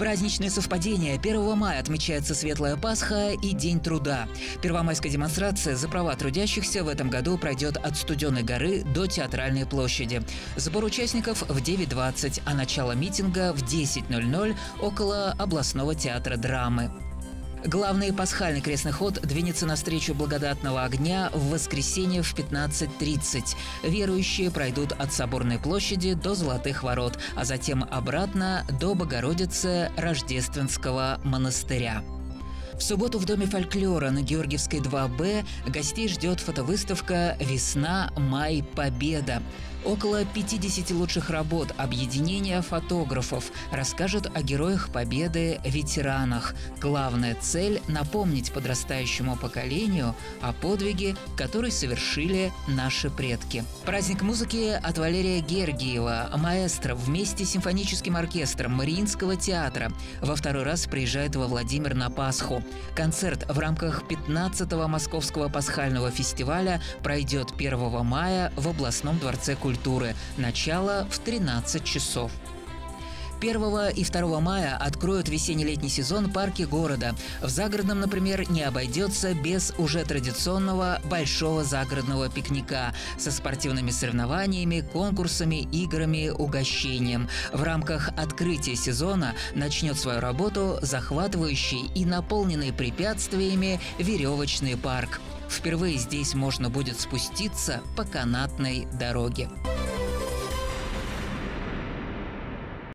Праздничное совпадение. 1 мая отмечается Светлая Пасха и День труда. Первомайская демонстрация за права трудящихся в этом году пройдет от Студенной горы до Театральной площади. Сбор участников в 9:20, а начало митинга в 10:00 около областного театра драмы. Главный пасхальный крестный ход двинется навстречу благодатного огня в воскресенье в 15:30. Верующие пройдут от Соборной площади до Золотых ворот, а затем обратно до Богородицы Рождественского монастыря. В субботу в Доме фольклора на Георгиевской 2Б гостей ждет фотовыставка «Весна, май, победа». Около 50 лучших работ объединения фотографов расскажут о героях Победы, ветеранах. Главная цель – напомнить подрастающему поколению о подвиге, который совершили наши предки. Праздник музыки от Валерия Гергиева, маэстро, вместе с симфоническим оркестром Мариинского театра во второй раз приезжает во Владимир на Пасху. Концерт в рамках 15-го Московского пасхального фестиваля пройдет 1 мая в областном дворце культуры. Начало в 13 часов. 1 и 2 мая откроют весенне-летний сезон парки города. В Загородном, например, не обойдется без уже традиционного большого загородного пикника со спортивными соревнованиями, конкурсами, играми, угощением. В рамках открытия сезона начнет свою работу захватывающий и наполненный препятствиями веревочный парк. Впервые здесь можно будет спуститься по канатной дороге.